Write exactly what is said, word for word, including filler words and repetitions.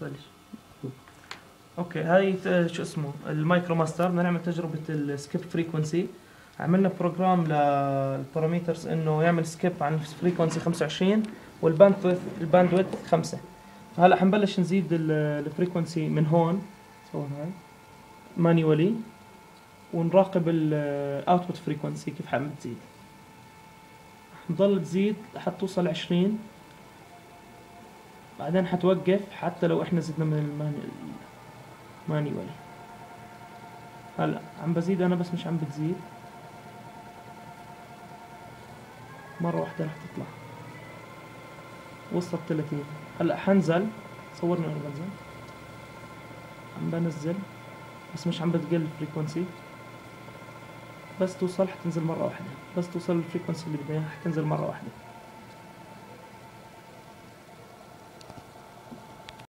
بلش. اوكي هاي شو اسمه المايكرو ماستر. بدنا نعمل تجربة السكيب فريكونسي. عملنا بروجرام للباراميترز انه يعمل سكيب عن فريكونسي خمسة وعشرين والباندويث الباندويث خمسة. هلا حنبلش نزيد الفريكونسي من هون. صور هاي مانيوالي ونراقب الاوتبوت فريكونسي كيف حعم تزيد. حنضل تزيد لحد توصل عشرين، بعدين حتوقف حتى لو احنا زدنا من المانيوالي. هلا عم بزيد انا بس مش عم بتزيد، مرة واحدة رح تطلع وصلت ثلاثين. هلا حنزل، صورني وانا بنزل، عم بنزل بس مش عم بتقل الفريكونسي، بس توصل حتنزل مرة واحدة، بس توصل الفريكونسي اللي بدنا اياها حتنزل مرة واحدة.